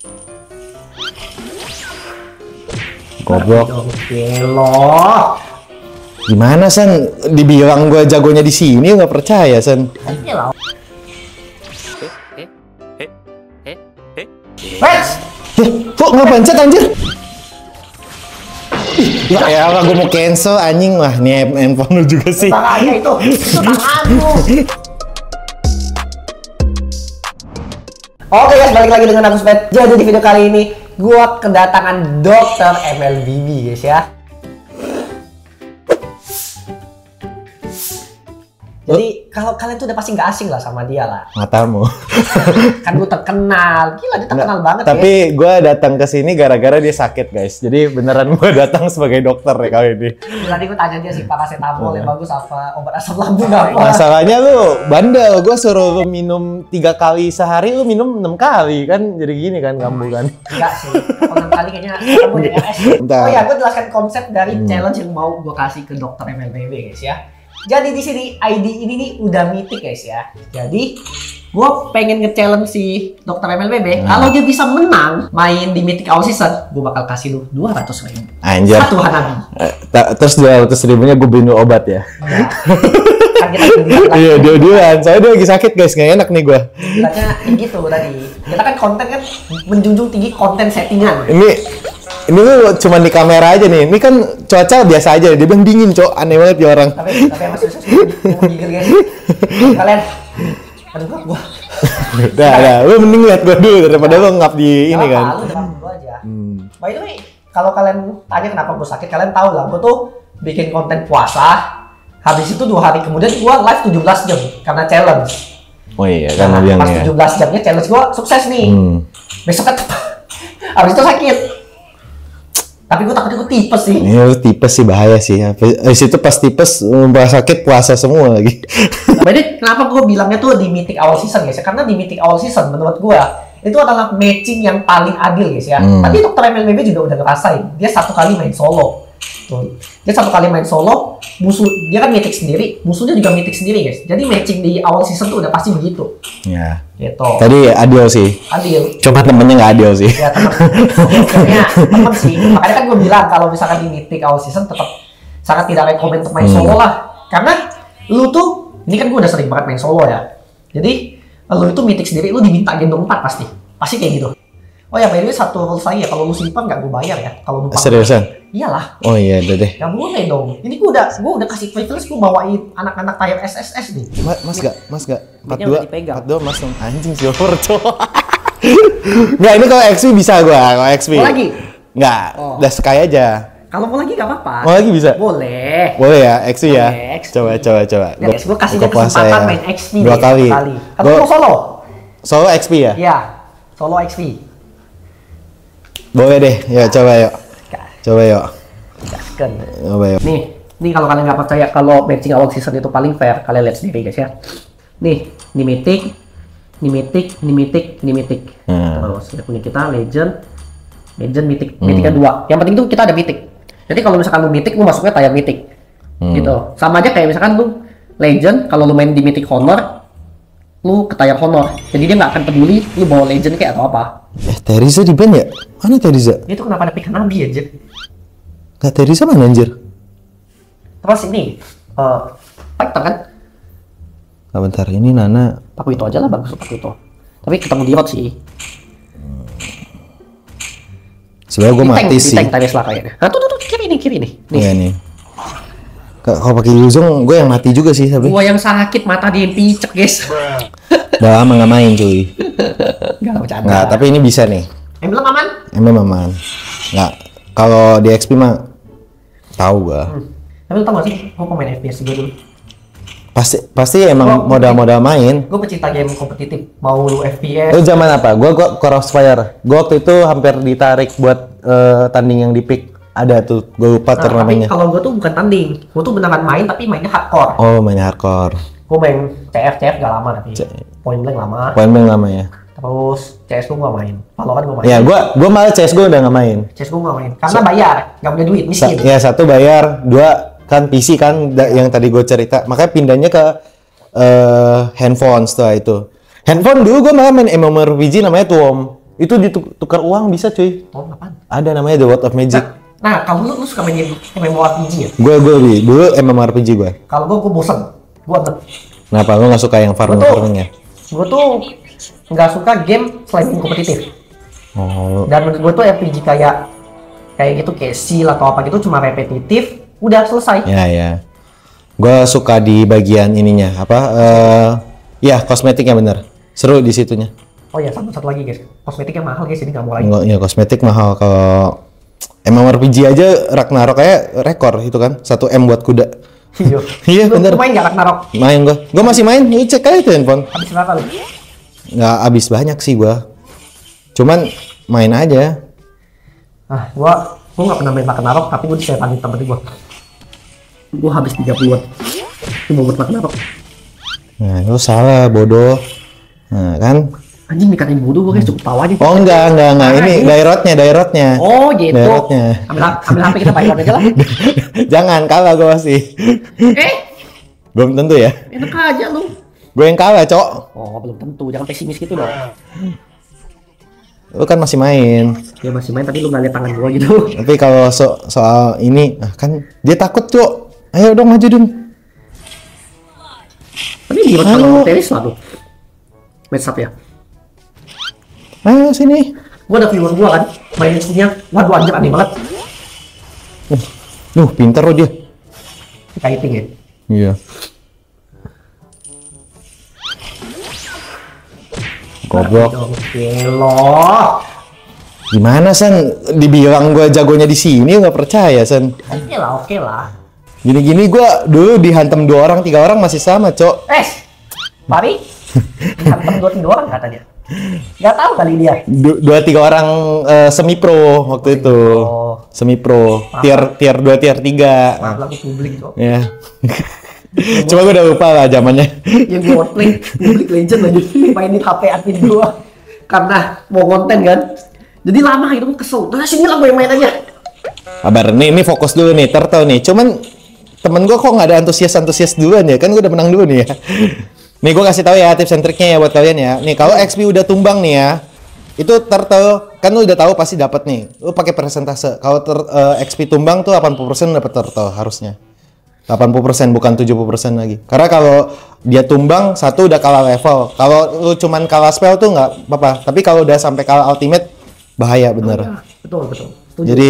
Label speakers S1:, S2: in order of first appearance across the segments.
S1: Goblok.
S2: Gelo.
S1: Gimana San? Dibilang gue jagonya di sini nggak percaya San.
S2: Gelo. Wes.
S1: Kok nggak pencet anjir? Ya elah gue mau cancel anjing. Wah nih handphone lu juga sih.
S2: Tangannya itu tanganmu. Oke guys, balik lagi dengan aku Spet. Jadi di video kali ini gua kedatangan Dr. MLBB guys ya. Jadi kalau kalian tuh udah pasti nggak asing lah sama dia lah.
S1: Matamu.
S2: Kan gue terkenal, gila dia terkenal banget
S1: tapi ya. Gue datang ke sini gara-gara dia sakit guys. Jadi beneran gue datang sebagai dokter ya kali ini.
S2: Tadi gue tanya dia sih paracetamol yang bagus apa obat asam lambung apa.
S1: Masalahnya lu bandel. Gue suruh lu minum 3 kali sehari, lu minum 6 kali kan. Jadi gini kan kamu kan.
S2: Enggak sih. Kalau 6 kali kayaknya kamu jadi RS. Oh ya, gue jelaskan konsep dari challenge yang mau gue kasih ke Dr. MLBB guys ya. Jadi di sini ID ini nih udah mythic guys ya. Jadi gue pengen nge-challenge si Dr. MLBB. Kalau dia bisa menang main di Mythic All Season, gue bakal kasih lu 200.000.
S1: Anjir.
S2: Satu Hanabi.
S1: Terus 200.000-nya gue beliin lu obat ya.
S2: Kan kita
S1: iya dia-dian. Soalnya dia lagi sakit guys, nggak enak nih gue.
S2: Bilangnya gitu tadi. Kita kan konten kan menjunjung tinggi konten settingan.
S1: Ini lu cuma di kamera aja nih. Ini kan cuaca biasa aja. Dia bilang dingin, Cok. Aneh banget ya orang.
S2: Tapi emang susah gigil guys. Kalian aduh gua.
S1: Udah. Lu mending lihat gua dulu daripada lu ngap di ini kan.
S2: Lu depan gua aja. By the way, kalau kalian tanya kenapa gua sakit, kalian tahu lah. Gua tuh bikin konten puasa. Habis itu 2 hari kemudian gua live 17 jam karena challenge.
S1: Oh iya, karena dia
S2: pas 17 jamnya challenge gua sukses nih. Besok kan habis itu sakit. Tapi gue takutnya gue tipes sih. Iya,
S1: tipes sih bahaya sih. Itu pas tipes sakit puasa semua lagi.
S2: Jadi kenapa gue bilangnya tuh di Mythic All Season guys ya? Karena di Mythic All Season menurut gue itu adalah matching yang paling adil guys ya. Tadi Dr. MLBB juga udah ngerasain. Dia 1 kali main solo. Tuh. Dia 1 kali main solo, musuh dia kan mythic sendiri, musuhnya juga mythic sendiri guys. Jadi matching di awal season tuh udah pasti begitu.
S1: Ya.
S2: Gitu.
S1: Tadi adil sih.
S2: Adil.
S1: Cuma temennya nggak adil sih.
S2: Ya temen sih. Makanya kan gue bilang kalau misalkan di mythic awal season tetap sangat tidak rekomend untuk main solo lah. Karena lu tuh, ini kan gue udah sering banget main solo ya. Jadi lu itu mythic sendiri, lu diminta gendong 4 pasti. Pasti kayak gitu. Oh ya, by the way, satu rules lagi ya, kalau lu simpan nggak gue bayar ya. Kalau numpang.
S1: Seriusan?
S2: Iyalah.
S1: Oh iya, udah deh.
S2: Gak boleh dong. Ini gue udah kasih privilege, gue bawain anak-anak tayar SSS nih.
S1: Mas gak? 42 mas dong. Anjing silver cowok. Nggak, ini kalau XP bisa gue. Kalau XP.
S2: Mau lagi?
S1: Nggak, udah sekali aja.
S2: Kalau mau lagi gak apa-apa.
S1: Mau lagi bisa?
S2: Boleh.
S1: Boleh ya, XP ya?
S2: XP.
S1: Coba.
S2: Guys, gue kasih dia kesempatan main XP
S1: 2 kali.
S2: Atau mau solo?
S1: Solo XP ya?
S2: Iya, solo XP.
S1: Boleh deh, ya coba yuk. Coba yuk. Coba yuk.
S2: Nih kalau kalian nggak percaya kalau matching awal season itu paling fair, kalian lihat sendiri guys ya. Nih mythic. Terus ya punya kita legend mythic, mythicnya 2. Yang penting tuh kita ada mythic. Jadi kalau misalkan lu mythic, lu masuknya tayar mythic. Gitu. Sama aja kayak misalkan lu legend, kalau lu main di mythic honor, lu ke tayar honor. Jadi dia nggak akan peduli lu bawa legend kayak atau apa.
S1: Teriza di ban ya? Mana Teriza?
S2: Itu kenapa ada pick Hanabi aja?
S1: Nggak, Teriza mana anjir?
S2: Terus ini, fighter kan?
S1: Nah, bentar, ini Nana.
S2: Paku itu aja lah, bagus paku itu. Tapi ketemu di hot sih.
S1: Sebenarnya gue mati sih.
S2: Di tank Tesla kayaknya. Nah tuh kiri nih.
S1: Iya nih. Kalau pakai Yuzong, gue yang mati juga sih.
S2: Gue yang sakit mata di picek guys.
S1: Udah lama nggak main cuy. Nggak, tapi ini bisa nih.
S2: Emblem aman?
S1: Emblem aman. Nggak, kalau di XP mah tahu gua.
S2: Tapi lu tau gak sih, gue pemain FPS juga dulu.
S1: Pasti emang modal main.
S2: Gue pecinta game kompetitif, mau lu FPS.
S1: Lu zaman apa? Gua Crossfire. Gua waktu itu hampir ditarik buat tanding yang di pick. Ada tuh, gue lupa turnamennya.
S2: Tapi kalau gue tuh bukan tanding, gue tuh beneran main tapi mainnya hardcore.
S1: Oh, mainnya hardcore.
S2: Gue main CF gak lama tapi. Point blank lama
S1: ya.
S2: Terus CS gue gak main, Valorant gue main.
S1: Ya, gue malah CS gue udah gak main.
S2: CS gue gak main, karena bayar, gak punya duit, miskin.
S1: Ya, 1 bayar, 2 kan PC kan yang tadi gue cerita. Makanya pindahnya ke handphone setelah itu. Handphone dulu gue malah main MMORPG namanya Tuom. Itu ditukar uang bisa cuy.
S2: Oh, apaan?
S1: Ada namanya The World of Magic.
S2: Nah, kalau lu suka main MMORPG ya?
S1: Gue dulu MMORPG gue.
S2: Kalau gue bosen. Gue
S1: Kenapa lu nggak suka yang farming ya?
S2: Gue tuh nggak suka game selain game kompetitif.
S1: Oh.
S2: Dan menurut gue tuh RPG kayak gitu, kayak Seal atau apa gitu cuma repetitif, udah selesai.
S1: Ya. Gue suka di bagian ininya apa? Ya kosmetiknya bener. Seru di situnya.
S2: Oh ya, satu lagi guys, kosmetiknya mahal guys, jadi nggak mau lagi.
S1: Enggak, ya kosmetik mahal. Kalau MMORPG aja Ragnarok kayak rekor itu kan, 1 M buat kuda. Iya bener.
S2: Lu main nggak Ragnarok?
S1: Main gue masih main. Ini cek aja tuh handphone.
S2: Habis berapa lu?
S1: Nggak habis banyak sih gue. Cuman main aja.
S2: Gua nggak pernah main Ragnarok, tapi gua disetan temen gua. Gua habis 30-an. Itu buat Ragnarok.
S1: Nah, lu salah bodoh. Nah, kan?
S2: Anjing dikatain bodoh gua guys, cukup tahu aja.
S1: Oh enggak. Ini daerotnya.
S2: Oh gitu.
S1: Daerotnya.
S2: Ambil HP kita pilot aja lah.
S1: Jangan kalah gua masih. Belum tentu ya.
S2: Enak aja lu.
S1: Gue yang kalah, Cok.
S2: Oh, belum tentu. Jangan pesimis gitu dong.
S1: Lu kan masih main.
S2: Ya masih main, tapi lu nggak lihat tangan gua gitu.
S1: Tapi kalau soal ini, kan dia takut, Cok. Ayo dong maju dong.
S2: Tapi gimana kalau tenis lah tuh? Match up ya.
S1: Ayo sini.
S2: Gua ada viewer gua kan, main punya. Waduh anjir aneh banget.
S1: Pintar loh dia.
S2: Kiting ya.
S1: Iya. Goblok.
S2: Oke loh.
S1: Gimana Sen? Dibilang gue jagonya di sini nggak percaya Sen.
S2: Oke lah.
S1: Gini-gini gue dulu dihantam 2 orang 3 orang masih sama Cok.
S2: Mari. Dihantam 2-3 orang katanya. Gak tahu kali dia.
S1: 2-3 orang semi pro waktu itu. Semi pro. Tier 2 tier 3.
S2: Maaf lagu publik Cok.
S1: Ya. Cuma gue udah lupa lah zamannya.
S2: Yang gue play Public Legend lagi mainin HP admin gue karena mau konten kan. Jadi lama gitu kesel. Nah sini lah gue yang main aja.
S1: Kabar ini fokus dulu nih, Turtle nih. Cuman temen gue kok nggak ada antusias duluan ya? Kan gue udah menang dulu nih ya. Nih gue kasih tahu ya tips and triknya ya buat kalian ya. Nih kalau XP udah tumbang nih ya, itu Turtle kan lu udah tahu pasti dapat nih. Lu pakai persentase. Kalau XP tumbang tuh 80% dapat Turtle harusnya. 80% bukan 70% lagi. Karena kalau dia tumbang satu udah kalah level. Kalau lu cuman kalah spell tuh nggak apa-apa. Tapi kalau udah sampai kalah ultimate bahaya bener.
S2: Betul. Setuju.
S1: Jadi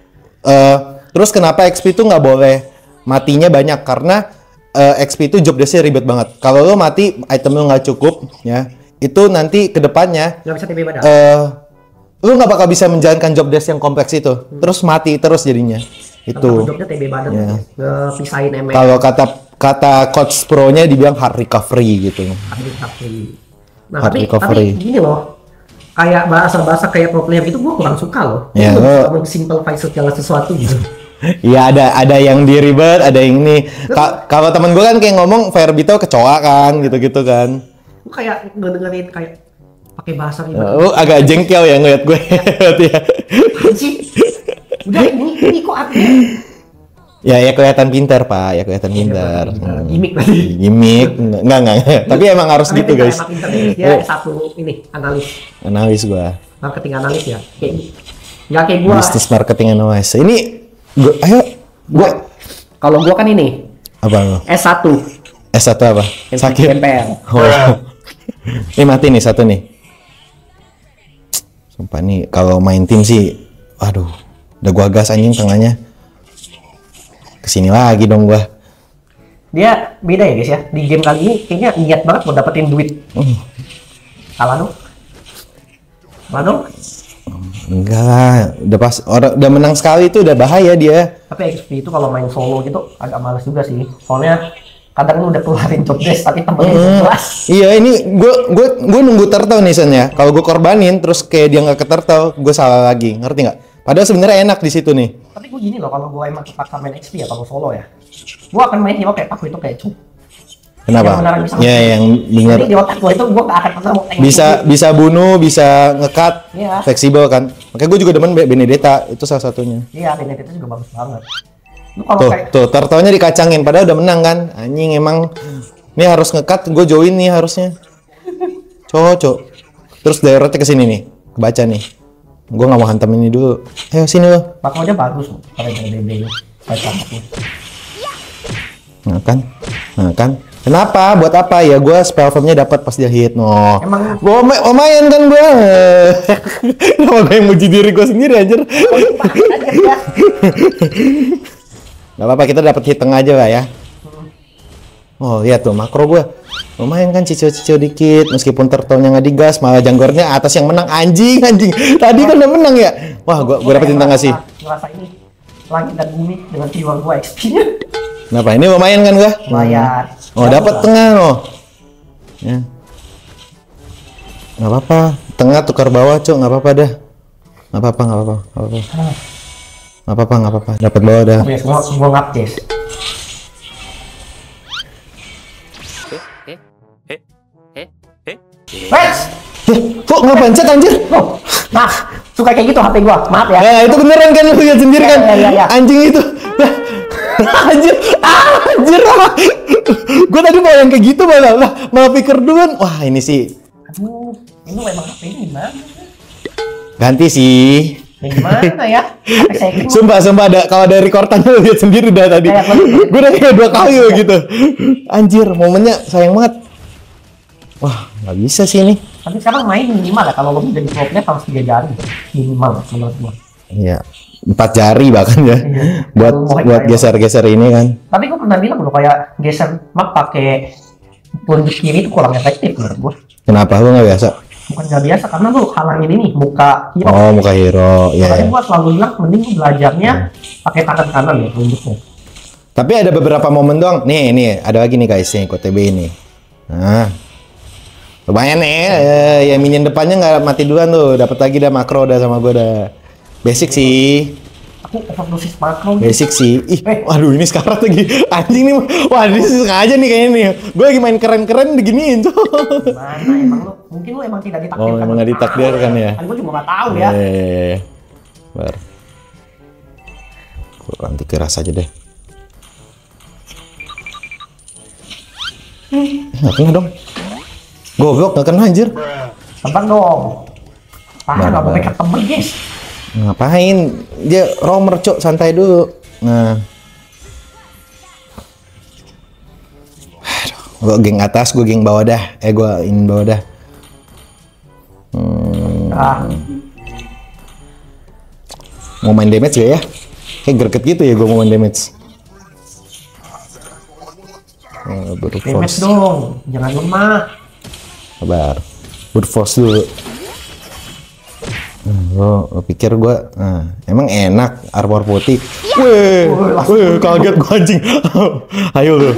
S1: terus kenapa XP tuh nggak boleh matinya banyak? Karena XP itu job desk-nya ribet banget. Kalau lu mati item lu nggak cukup ya, itu nanti kedepannya
S2: nggak bisa TB badan.
S1: Lu nggak bakal bisa menjalankan job desk yang kompleks itu. Terus mati terus jadinya. Itu.
S2: Jobnya TB badan. Pisahin ML.
S1: Kalau kata coach pro-nya dibilang hard recovery gitu.
S2: Hard recovery. Nah,
S1: Hard
S2: tapi
S1: recovery.
S2: gini loh. Kayak bahasa kayak pro player gitu gue kurang suka loh.
S1: Ya,
S2: Lu simplify segala sesuatu gitu.
S1: Iya ada yang di ribet, ada yang ini. Kalau temen gue kan kayak ngomong Firebito kecoa kan, gitu-gitu kan.
S2: Gue kayak ngedengerin kayak pakai bahasa ribet.
S1: Agak jengkel ya ngeliat gue. Ya.
S2: Anjing. Udah ini kok artinya?
S1: Ya kelihatan pintar Pak, ya kelihatan pintar.
S2: Gimik tadi.
S1: Gimik, enggak. Tapi emang harus gitu guys.
S2: Emang pintar dia satu ini
S1: Analis gua.
S2: Marketing analis ya. Kayak gua.
S1: Business marketing analis. Ini gua
S2: kalau gua kan ini.
S1: Apa lo?
S2: S1.
S1: S1 apa? Sakit.
S2: MPR.
S1: Ini mati nih satu nih. Sumpah nih kalau main tim sih, aduh, udah gua gas anjing tengahnya. Kesini lagi dong gua.
S2: Dia beda ya guys ya. Di game kali ini kayaknya niat banget buat dapetin duit. Kalah dong.
S1: Enggak lah, udah menang sekali itu udah bahaya dia.
S2: Tapi XP itu kalau main solo gitu agak males juga sih. Soalnya kadang lu udah keluarin job desk tapi temennya jelas.
S1: Iya ini gue nunggu turtle nih Sen ya. Kalau gue korbanin terus kayak dia nggak ke turtle, gue salah lagi, ngerti nggak? Padahal sebenarnya enak di situ nih.
S2: Tapi gue gini loh, kalau gue emang terpaksa main XP ya kalau solo ya, gue akan main hero kayak Paku itu kayak Cuk.
S1: Kenapa? Ya yang bener.
S2: Jadi di otak gue itu gue gak akan pernah mau
S1: bisa bunuh, bisa ngekat,
S2: ya.
S1: Fleksibel kan. Makanya gue juga demen Benedetta, itu salah satunya.
S2: Iya, Benedetta juga bagus banget.
S1: Tuh, turtle-nya dikacangin, padahal udah menang kan. Anjing emang, ini harus ngekat, gue join nih harusnya. Cocok. Terus daerahnya ke sini nih. kebaca nih. Gue nggak mau hantam ini dulu. Ayo sini lo.
S2: Makronya bagus pada BB-nya.
S1: Nah kan. Kenapa? Buat apa ya? Gue spell formnya dapat pas dia hit. No.
S2: Emang
S1: gue lumayan kan gue. Kenapa gue yang muji diri gue sendiri anjir? Gak apa-apa, kita dapat hit tengah aja lah ya. Oh lihat tuh makro gue. Lumayan kan cicil-cicil dikit. Meskipun turtle-nya nggak digas, malah janggornya atas yang menang. Anjing. Tadi kan udah menang ya. Wah gue dapetin tengah sih.
S2: Ngerasa ini langit dan bumi dengan jiwa gue XP-nya.
S1: Kenapa? Ini lumayan kan gue?
S2: Lumayan.
S1: Oh dapat tengah loh. Ya. Nggak apa-apa. Tengah tukar bawah cok. Nggak apa-apa dah. Nggak apa-apa. Dapat bawah dah.
S2: Oke, semua ngapjes. Wes!
S1: Kok nggak pencet anjir?
S2: Oh, nah, suka kayak gitu HP gua. Maaf ya.
S1: Nah itu beneran kan lu lihat sendiri kan?
S2: Ya.
S1: Anjing itu. Anjir. Gue tadi mau yang kayak gitu malah pikir duluan. Wah ini sih.
S2: Aduh, ini emang HP ini gimana?
S1: Ganti sih.
S2: Gimana ya? HP saya ini.
S1: Sumpah ada kalau dari rekordannya lu lihat sendiri dah tadi. Gue udah kayak 2 kali loh gitu. Anjir, momennya sayang banget. Wah, nggak bisa sih ini.
S2: Tapi sekarang main minimal ya, kalau lo jadi pro player harus 3 jari minimal menurut gua.
S1: Iya, 4 jari bahkan ya.
S2: Iya.
S1: buat geser-geser ini kan.
S2: Tapi gua pernah bilang lo kayak geser map pakai punjuk kiri itu kurang efektif menurut gua.
S1: Kenapa lu nggak biasa?
S2: Bukan nggak biasa karena lu halangin ini muka hero.
S1: Oh, muka hero. Ya.
S2: Makanya gua selalu bilang mending lu belajarnya pakai tangan kanan ya punjuknya.
S1: Tapi ada beberapa momen doang. Nih, ada lagi nih guys nih, KTB ini. Nah. Lumayan nih, ya minion depannya nggak mati duluan tuh, dapat lagi dah makro dah sama gue dah. Basic sih.
S2: Aku overdosis makro.
S1: Basic sih. Waduh ini sekarat lagi. Anjing nih. Wah ini sengaja nih kayaknya nih. Gue lagi main keren-keren beginiin tuh.
S2: Gimana emang lu? Mungkin lu emang tidak ditakdirkan.
S1: Oh emang nggak ditakdirkan ya.
S2: Kan gue juga nggak tahu ya.
S1: Bar. Gue ganti keras aja deh. Nggak kena dong. Goblok nggak kena anjir.
S2: Tembak dong. Nggak boleh ketemu guys.
S1: Ngapain? Dia roamer cok, santai dulu. Nah. Gue geng atas, gue geng bawah dah. Gue ingin bawah dah. Mau main damage gak ya? Kayak greget gitu ya gue mau main damage.
S2: Damage dong, jangan lemah.
S1: Sabar, force dulu. Lo pikir gue, emang enak armor putih? Weh, kaget gue anjing. Ayo lo,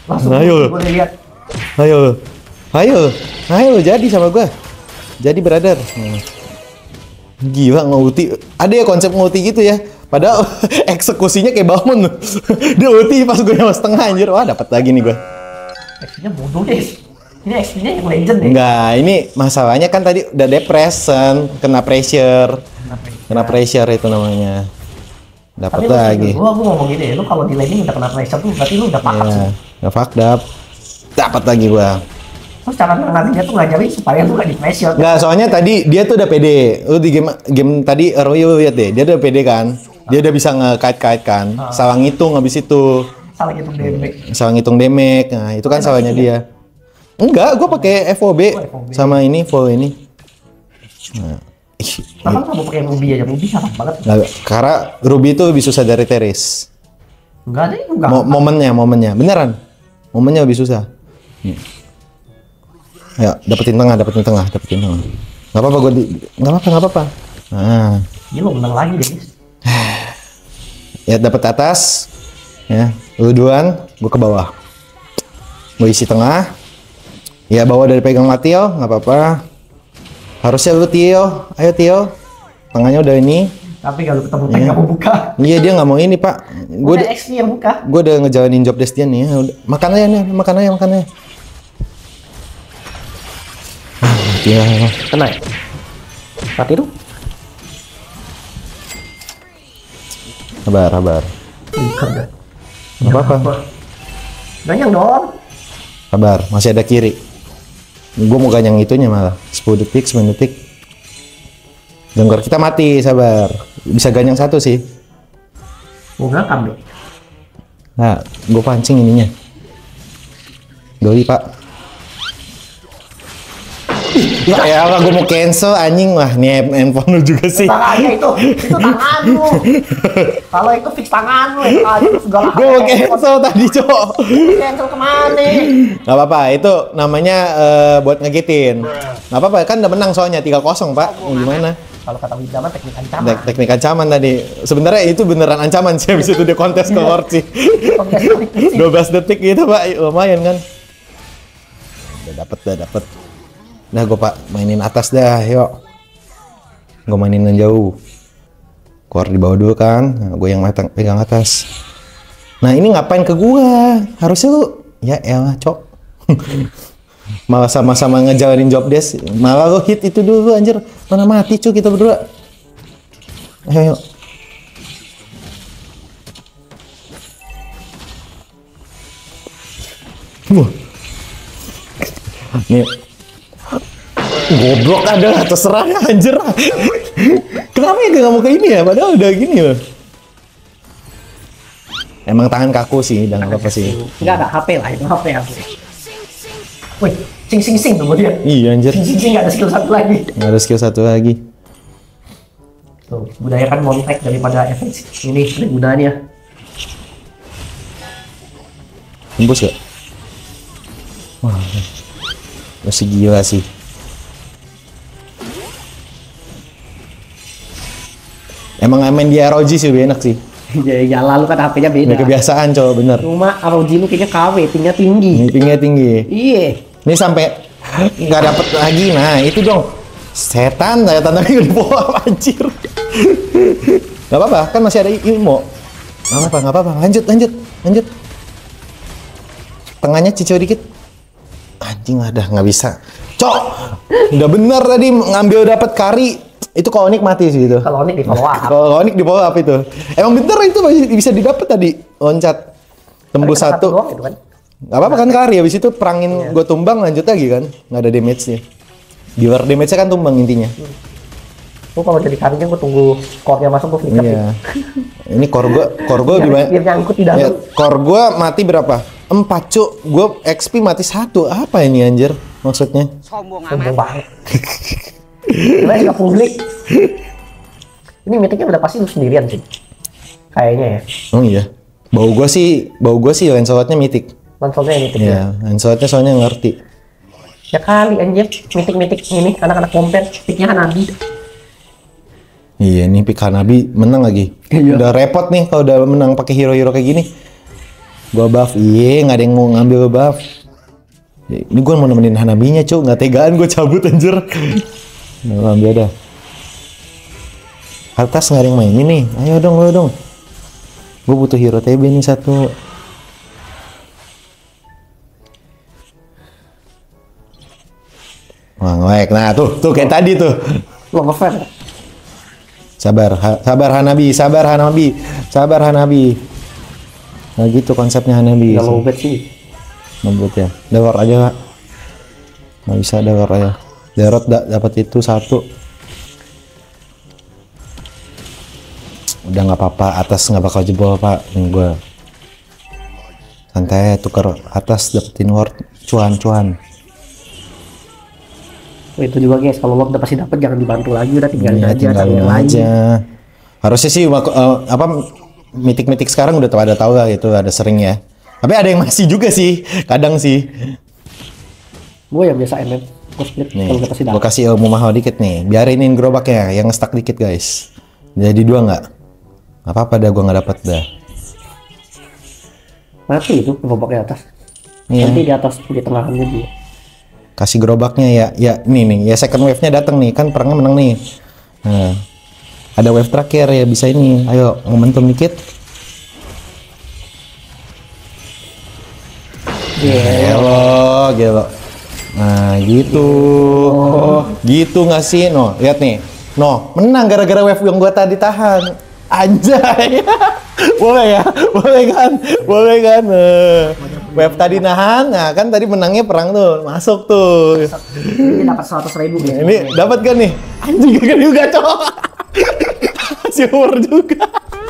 S1: ayo, jadi sama gue. Jadi brother. Gila nge-ulti. Ada ya konsep nge-ulti gitu ya. Padahal eksekusinya kayak Balmond. Dia ulti pas gue nyawa setengah anjir. Wah dapat lagi nih gue.
S2: XP-nya bodoh guys. Ini XP-nya yang legend deh.
S1: Enggak, ini masalahnya kan tadi udah depression, kena pressure itu namanya. Dapat lagi.
S2: Gua ngomong gini, lu kalau di laning udah kena pressure tuh berarti lu udah fucked sih.
S1: Udah fucked up. Dapat lagi gua.
S2: Terus cara nanganinnya tuh ngajarin supaya lu gak di pressure.
S1: Enggak, soalnya tadi dia tuh udah pede. Lu di game tadi Roy lu lihat deh, dia udah pede kan. Dia udah bisa ngekait-kait kan. Salah ngitung habis itu. Salah ngitung damage. Nah, itu kan salahnya dia. Enggak, gue pakai FOB sama ini full ini. Nah,
S2: kenapa kamu pakai Ruby aja? Ruby sangat banget.
S1: Karena Ruby itu lebih susah dari Teris.
S2: Enggak deh, enggak.
S1: Momennya beneran. Momennya lebih susah. Ayo, dapetin tengah. Enggak apa-apa enggak apa-apa. Nah,
S2: ini lo menang lagi deh.
S1: Ya dapet atas. Ya, lu duluan, gue ke bawah. Gue isi tengah. Ya bawah dari pegang Matio, nggak apa-apa. Harusnya lu Tio, ayo Tio. Tengahnya udah ini.
S2: Tapi kalau ketemu tank nggak mau buka.
S1: Iya dia nggak mau ini pak.
S2: Gue udah XP yang buka.
S1: Gue udah ngejalanin job desk dia nih. Ya. Udah. Makan aja. Iya.
S2: Kena ya? Mati tuh.
S1: Sabar. Nggak apa-apa.
S2: Ganyang dong.
S1: Sabar, masih ada kiri. Gue mau ganyang itunya malah 10 detik, 9 detik. Jongkor kita mati, sabar. Bisa ganyang satu sih.
S2: Mau ngakam deh.
S1: Nah, gue pancing ininya. Doi, Pak. Wah, ya gue mau cancel anjing. Wah, nih handphone lu juga sih.
S2: Tangannya itu tangan lu. Kalau itu fix tangan lu, itu segala.
S1: Gue mau cancel tadi, Cok.
S2: Cancel kemana?
S1: Gak apa-apa, itu namanya buat ngegitin. Gak apa-apa, kan udah menang soalnya 3-0, Pak. Gimana?
S2: Kalau kata Widya mah teknik ancaman.
S1: Teknik ancaman tadi. Sebenarnya itu beneran ancaman sih, habis itu dia kontes ke Lord sih. 12 detik gitu, Pak. Lumayan kan. Udah dapet. Dah gue, Pak, mainin atas dah, yuk. Gue mainin yang jauh. Keluar di bawah dulu kan. Nah, gue yang pegang atas. Nah, ini ngapain ke gua? Harusnya lu ya elah, Cok. Malah sama-sama ngejalanin job desk. Malah lu hit itu dulu anjir. Mana mati, Cuk, kita berdua. Ayo. Wah. Nih. Goblok ada, terserah anjir. Kenapa ya nggak mau ke ini ya? Padahal udah gini loh. Emang tangan kaku sih, dan apa sih?
S2: Enggak HP lah, itu HP. Wih, sing tuh dia.
S1: Iya anjir.
S2: Sing nggak ada skill satu lagi.
S1: Nggak ada skill satu lagi.
S2: Tuh, budayakan montek daripada efek ini gunanya.
S1: Tembus gak? Wah, masih gila sih. Emang main di ROG sih lebih enak sih.
S2: Ya lalu kan HP-nya beda.
S1: Udah kebiasaan, coba bener.
S2: Cuma ROG lu kayaknya KW, pingnya tinggi.
S1: Pingnya tinggi.
S2: Iya.
S1: Ini sampai nggak dapet lagi. Nah, itu dong. Setan tapi di bawah anjir. Gak apa-apa, kan masih ada ilmu. Gak apa-apa. Lanjut. Tengahnya cicau dikit. Anjing ada, nggak bisa. Cok, udah bener tadi ngambil dapat kari. Itu kalau Onik mati sih itu.
S2: Kalau Onik di follow up.
S1: Kalau Onik di follow up itu. Emang bener itu bisa didapat tadi. Loncat. Tembus satu.
S2: Gitu kan?
S1: Gak apa-apa kan kari. Habis itu perangin gue tumbang lanjut lagi kan. Nggak ada damage-nya. Dealer damage-nya kan tumbang intinya.
S2: Gue kalau jadi karinya gue tunggu core-nya masuk gue flicker.
S1: Iya. Ini core gue lebih banyak.
S2: Biar nyangkut di dalam.
S1: Ya, core gue mati berapa? 4, Cuk. Gue XP mati 1. Apa ini anjir? Maksudnya?
S2: Sombong banget. Gimana juga publik. Ini meetingnya udah pasti lu sendirian sih. Kayaknya ya.
S1: Oh iya. Bau gue sih Lancelotnya mitik.
S2: Lancelotnya mitik
S1: ya. Lancelotnya soalnya ngerti.
S2: Ya kali anjir, mitik ini anak-anak kompet, piknya Hanabi.
S1: Iya, ini pick Hanabi menang lagi. Iya. Udah repot nih kalau udah menang pakai hero-hero kayak gini. Gua buff, nggak ada yang mau ngambil buff. Ini gue mau nemenin Hanabinya, Cuk. Nggak tegaan gue cabut anjir. Nah, ambil dah. Atas nggak ada yang main ini. Ayo dong. Gue butuh hero TB nih satu. Wah, nge-lag. Nah, tuh kayak tadi tuh.
S2: Lo nge-fan.
S1: Sabar Hanabi. Nah gitu konsepnya Hanabi.
S2: Gak mau bet sih.
S1: Ngebut ya. Delor aja, Pak. Nggak bisa delor aja. Delor dapat itu 1. Udah nggak apa-apa, atas nggak bakal jebol, Pak. Ini gue santai, tuker atas dapetin ward, cuan.
S2: Oh, itu juga guys, kalau lo udah pasti dapet jangan dibantu lagi, udah tinggalin
S1: aja. Harusnya sih mitik sekarang udah pada tahu lah itu ada sering ya. Tapi ada yang masih juga sih, kadang sih.
S2: Gue yang biasa MM, gue split kalau udah pasti dapet.
S1: Gue kasih ilmu mahal dikit nih, biar ini gerobaknya yang stuck dikit guys. Jadi 2 nggak? Apa-apa dah, gue nggak dapet dah.
S2: Mati itu gerobaknya atas.
S1: Iya.
S2: Nanti di atas di tengahnya dia.
S1: Kasih gerobaknya ya nih ya second wave-nya datang nih, kan perangnya menang nih. Nah, ada wave terakhir ya, bisa ini. Ayo momentum dikit. Gelo. Nah gitu. Gitu nggak sih? No, lihat nih. No, menang gara-gara wave yang gua tadi tahan. Anjay. Boleh ya? Boleh kan? Wave tadi nahan, nah kan tadi menangnya perang tuh, masuk tuh.
S2: Ini dapat 100.000 guys.
S1: Ini dapat kan nih? Anjing kan juga cowok. Silver juga.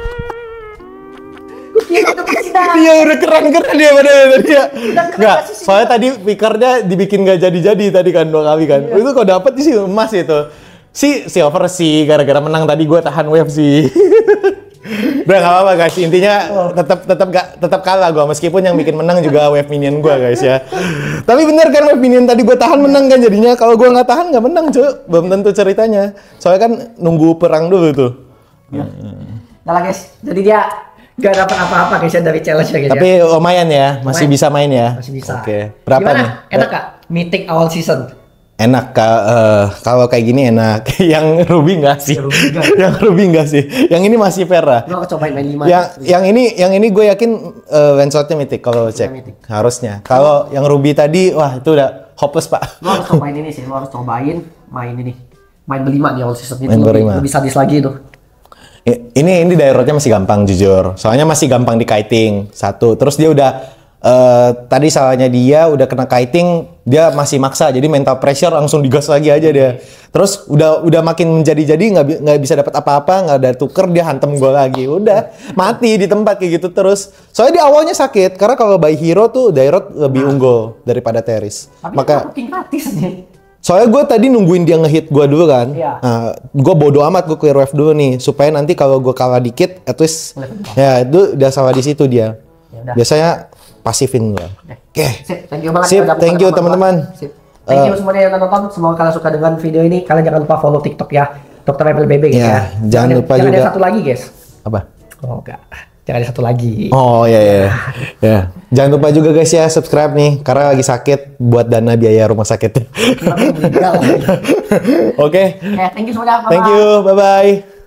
S1: Iya udah keren-keren dia pada tadi ya. Enggak, soalnya tadi pikarnya dibikin nggak jadi-jadi tadi kan 2 kali kan. Itu kok dapet sih emas itu. Si silver sih gara-gara menang tadi gue tahan wave sih. Udah nggak apa-apa guys, intinya tetap kalah gue meskipun yang bikin menang juga wave minion gue guys ya. Tapi bener kan wave minion tadi gue tahan menang kan jadinya. Kalau gue nggak tahan nggak menang cuy, belum tentu ceritanya. Soalnya kan nunggu perang dulu tuh.
S2: Nah lah guys, jadi dia gak dapat apa-apa guys ya dari challenge ya guys.
S1: Tapi lumayan ya, masih bisa main ya.
S2: Masih bisa.
S1: Oke. Berapa
S2: Gimana?
S1: nih?
S2: Enak kak? Mythic awal season.
S1: Enak kalau kayak gini enak. Yang Ruby enggak sih? Yang Ruby enggak sih? Yang ini masih fair lah.
S2: Lo cobain main 5.
S1: Yang ini gue yakin one shotnya mythic kalau cek. Harusnya. Kalau yang Ruby tadi wah itu udah hopeless, Pak.
S2: Lo harus cobain ini sih, lo harus cobain main ini. Main berlima di awal season itu lebih sadis lagi tuh.
S1: Ini daerahnya masih gampang jujur. Soalnya masih gampang di kiting. Satu. Terus dia udah tadi salahnya dia udah kena kiting, dia masih maksa. Jadi mental pressure langsung digas lagi aja dia. Terus udah makin menjadi-jadi nggak bisa dapat apa-apa, nggak ada tuker, dia hantem gol lagi. Udah mati di tempat kayak gitu terus. Soalnya di awalnya sakit karena kalau by hero tuh Dairot lebih unggul daripada Teris.
S2: Tapi
S1: maka
S2: gratis nih.
S1: Soalnya gue tadi nungguin dia ngehit gue dulu kan.
S2: Iya.
S1: Nah, gue bodo amat, gue clear wave dulu nih. Supaya nanti kalau gue kalah dikit, at least ya itu udah salah di situ dia.
S2: Yaudah.
S1: Biasanya pasifin gue. Oke.
S2: Thank you banget.
S1: Sip, thank you teman-teman.
S2: Thank you semuanya yang nonton. Semoga kalian suka dengan video ini. Kalian jangan lupa follow TikTok ya. Dr. FLBB guys ya.
S1: Jangan lupa juga.
S2: Jangan ada satu lagi guys.
S1: Apa?
S2: Oh enggak. Jangan ada satu lagi.
S1: Oh ya. Jangan lupa juga guys ya subscribe nih karena lagi sakit buat dana biaya rumah sakit. Oke.
S2: Thank you semuanya.
S1: Thank you. Bye bye.